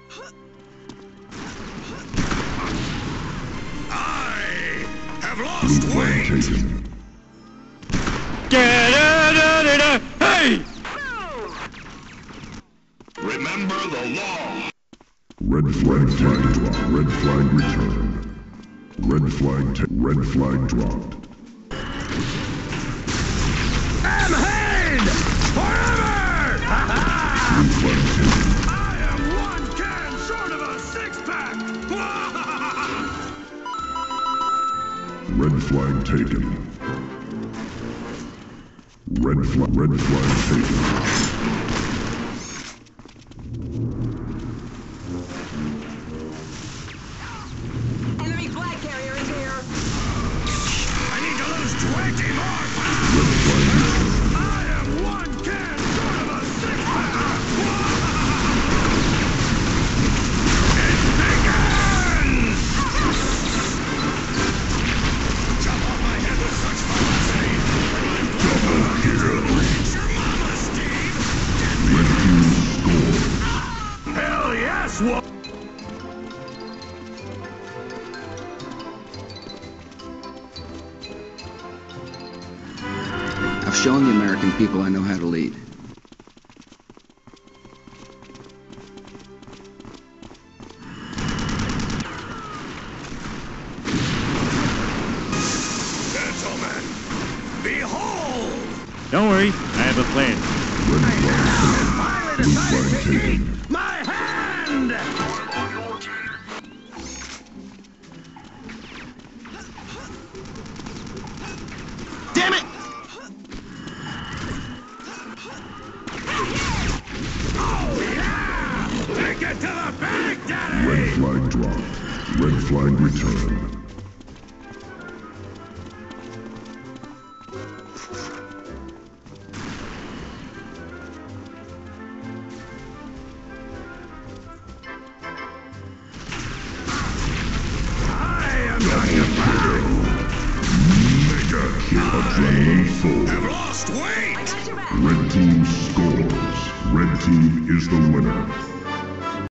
I have lost weight! Get it! Hey! Remember the law! Red flag drop. Red flag return. Red flag dropped. I'm Hand! Forever! Blue flag taken. I am one can short of a six-pack! Red flag taken. Red flag taken. Enemy flag carrier is here. I need to lose 20 more pounds! Red flag returned. I am one can short of a six-pack! It begins! Jump off my head with such velocity! Double kill. Reach your mama, Steve! Red team scores. Hell yes! What? I've shown the American people I know how to lead. Gentlemen, behold! Don't worry, I have a plan. Red flag taken. Blue flag taken. My hand! Damn it! Oh yeah! Take it to the bank, Daddy! Red flag dropped. Red flag returned. I am not your pal! Mega kill. Adrenaline full. Have lost weight! I got your back. Red team scores. Red team is the winner.